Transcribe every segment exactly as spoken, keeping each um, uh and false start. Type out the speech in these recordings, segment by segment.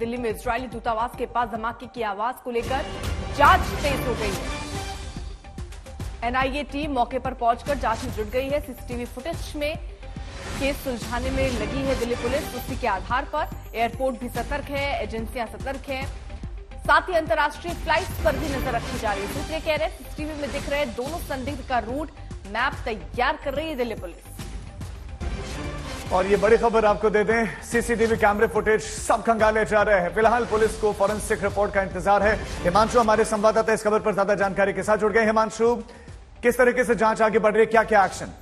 दिल्ली में इजरायली दूतावास के पास धमाके की आवाज को लेकर जांच तेज हो गई है। एनआईए टीम मौके पर पहुंचकर जांच में जुट गई है। सीसीटीवी फुटेज में केस सुलझाने में लगी है दिल्ली पुलिस। उसी के आधार पर एयरपोर्ट भी सतर्क है, एजेंसियां सतर्क हैं, साथ ही अंतर्राष्ट्रीय फ्लाइट्स पर भी नजर रखी जा रही है। सूत्रे कह रहे हैं सीसीटीवी में दिख रहे दोनों संदिग्ध का रूट मैप तैयार कर रही है दिल्ली पुलिस। और ये बड़ी खबर आपको दे दें, सीसीटीवी कैमरे फुटेज सब खंगाले जा रहे हैं। फिलहाल पुलिस को फॉरेंसिक रिपोर्ट का इंतजार है। हिमांशु हमारे संवाददाता इस खबर पर ज्यादा जानकारी के साथ जुड़ गए। हिमांशु, किस तरीके से जांच आगे बढ़ रही है, क्या क्या एक्शन?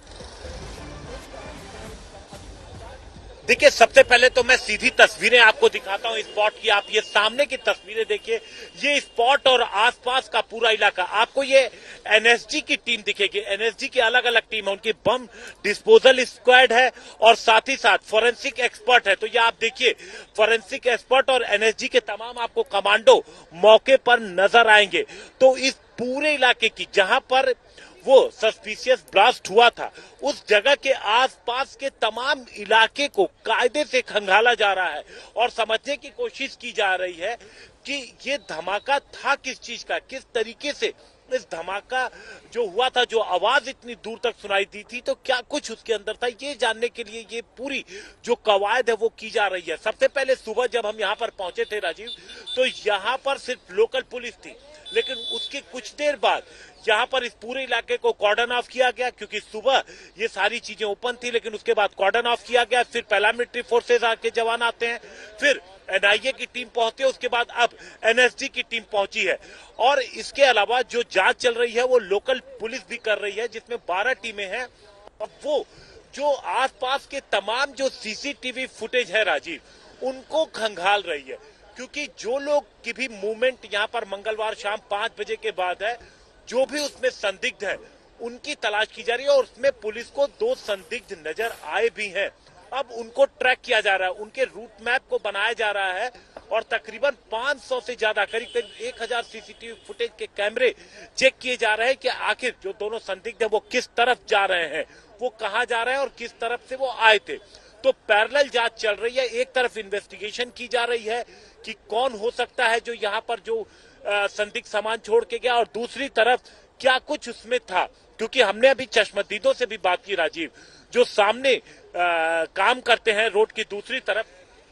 देखिए, सबसे पहले तो मैं सीधी तस्वीरें आपको दिखाता हूं स्पॉट की। आप ये सामने की तस्वीरें देखिए, ये स्पॉट और आसपास का पूरा इलाका। आपको ये एनएसजी की टीम दिखेगी। एनएसजी की अलग अलग टीम है, उनकी बम डिस्पोजल स्क्वाड है और साथ ही साथ फोरेंसिक एक्सपर्ट है। तो ये आप देखिए, फोरेंसिक एक्सपर्ट और एनएसजी के तमाम आपको कमांडो मौके पर नजर आएंगे। तो इस पूरे इलाके की, जहां पर वो सस्पिशियस ब्लास्ट हुआ था, उस जगह के आसपास के तमाम इलाके को कायदे से खंगाला जा रहा है और समझने की कोशिश की जा रही है कि ये धमाका था किस चीज का, किस तरीके से इस धमाका जो हुआ था, जो आवाज इतनी दूर तक सुनाई दी थी, तो क्या कुछ उसके अंदर था, ये जानने के लिए ये पूरी जो कवायद है वो की जा रही है। सबसे पहले सुबह जब हम यहाँ पर पहुंचे थे राजीव, तो यहाँ पर सिर्फ लोकल पुलिस थी, लेकिन उसके कुछ देर बाद यहाँ पर इस पूरे इलाके को कॉर्डन ऑफ किया गया, क्योंकि सुबह ये सारी चीजें ओपन थी, लेकिन उसके बाद कॉर्डन ऑफ किया गया। फिर पैरामिलिट्री फोर्सेज आके जवान आते हैं, फिर एनआईए की टीम पहुंचती है, उसके बाद अब एनएसजी की टीम पहुंची है। और इसके अलावा जो जांच चल रही है वो लोकल पुलिस भी कर रही है, जिसमें बारह टीमें हैं। और वो जो आसपास के तमाम जो सीसीटीवी फुटेज है राजीव, उनको खंगाल रही है, क्योंकि जो लोग की भी मूवमेंट यहाँ पर मंगलवार शाम पांच बजे के बाद है, जो भी उसमें संदिग्ध है उनकी तलाश की जा रही है। और उसमें पुलिस को दो संदिग्ध नजर आए भी हैं। अब उनको ट्रैक किया जा रहा है, उनके रूट मैप को बनाया जा रहा है और तकरीबन पाँच सौ से ज्यादा, करीब करीब एक हज़ार सीसीटीवी फुटेज के कैमरे चेक किए जा रहे हैं कि आखिर जो दोनों संदिग्ध है वो किस तरफ जा रहे हैं, वो कहां जा रहे हैं और किस तरफ से वो आए थे। तो पैरेलल जांच चल रही है। एक तरफ इन्वेस्टिगेशन की जा रही है कि कौन हो सकता है जो यहाँ पर जो संदिग्ध सामान छोड़ के गया, और दूसरी तरफ क्या कुछ उसमें था, क्योंकि हमने अभी चश्मदीदों से भी बात की राजीव, जो सामने आ, काम करते हैं रोड की दूसरी तरफ।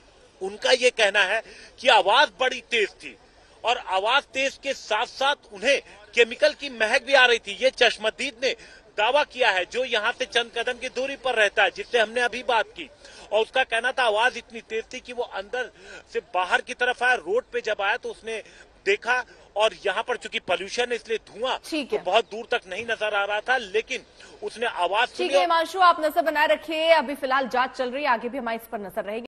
उनका ये कहना है कि आवाज बड़ी तेज थी और आवाज तेज के साथ साथ उन्हें केमिकल की महक भी आ रही थी। ये चश्मदीद ने दावा किया है, जो यहाँ से चंद कदम की दूरी पर रहता है, जिससे हमने अभी बात की, और उसका कहना था आवाज इतनी तेज थी कि वो अंदर से बाहर की तरफ आया। रोड पे जब आया तो उसने देखा, और यहाँ पर चूंकि पोल्यूशन है इसलिए धुआं तो बहुत दूर तक नहीं नजर आ रहा था, लेकिन उसने आवाज सुनी। ठीक है हिमांशु, आप नजर बनाए रखिए। अभी फिलहाल जांच चल रही है, आगे भी हमारी इस पर नजर रहेगी।